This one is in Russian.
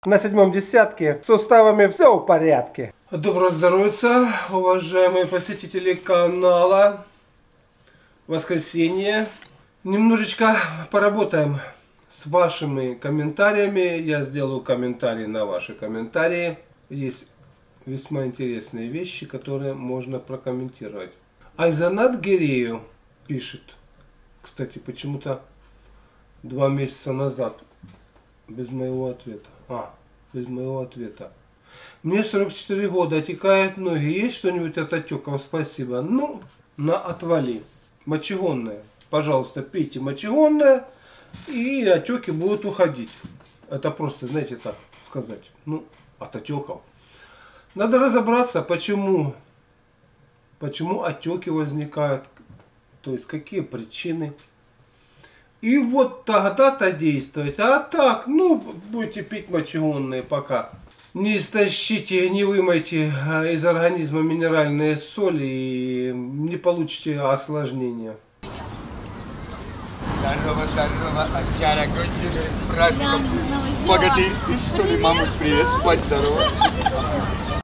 На 7-м десятке с суставами все в порядке. Доброго здоровья, уважаемые посетители канала. Воскресенье. Немножечко поработаем с вашими комментариями. Я сделаю комментарии на ваши комментарии. Есть весьма интересные вещи, которые можно прокомментировать. Айзанат Гиреев пишет. Кстати, почему-то 2 месяца назад. Без моего ответа. Без моего ответа. Мне 44 года, отекают ноги. Есть что-нибудь от отеков? Спасибо. Ну, на отвали. Мочегонное. Пожалуйста, пейте мочегонное, и отеки будут уходить. Это просто, знаете, так сказать. Ну, от отеков. Надо разобраться, почему отеки возникают. То есть, какие причины. И вот тогда-то действовать. А так, ну, будете пить мочегонные пока. Не истощите, не вымойте из организма минеральные соли и не получите осложнения. Здорово, Отчара, кончили с праздником. Богатырь, ты что ли, мама, привет, будь здорова.